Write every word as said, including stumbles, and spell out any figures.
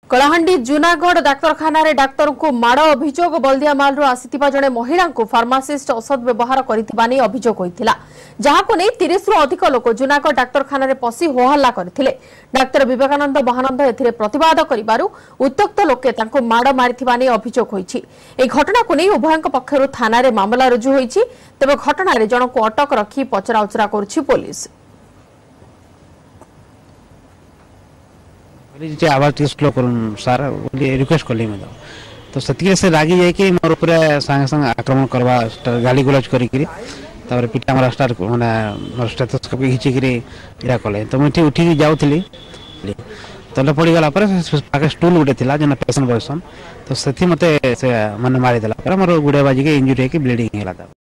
कलाहांडी जुनागढ़ डाक्तरखाना रे डाक्तर को माड़ अभियोग बल्दियामाल आसीथिबा जणे महिला को फार्मासिस्ट औषध व्यवहार करथिबानी अभियोग होइथिला जहाको नै तीस रु अधिक लोक जुनागढ़ डाक्तरखाना रे पसी होहल्ला करथिले। डाक्तर विवेकानंद महानंद एथिरे प्रतिवाद करिबारु उत्तक्त लोके तांको माड़ मारिथिबानी अभियोग होइछि। ए घटना को नै उभयक पक्षरु थाना रे मामला रुजु होइछि। तबे घटना रे जणको अटक रखी पचरा उचरा करछि पुलिस। आवाज टे स्लो कर सार रिक्वेस्ट कली तो से से रागी जाकि मोर पूरा संगे संगे आक्रमण करवा गाली गुलाज करी पिटा मारा स्टार्ट माने मोर स्टेथोस्कोप घिचिक इरा कले तो मुझे उठी जाऊली तले पड़गला पाखे स्टूल गोटे थी जेना पेसेंट बसन तो से मते से माने मारिदेला मोर गुड़े बाजिक इंजुरी है ब्लीडिंग है।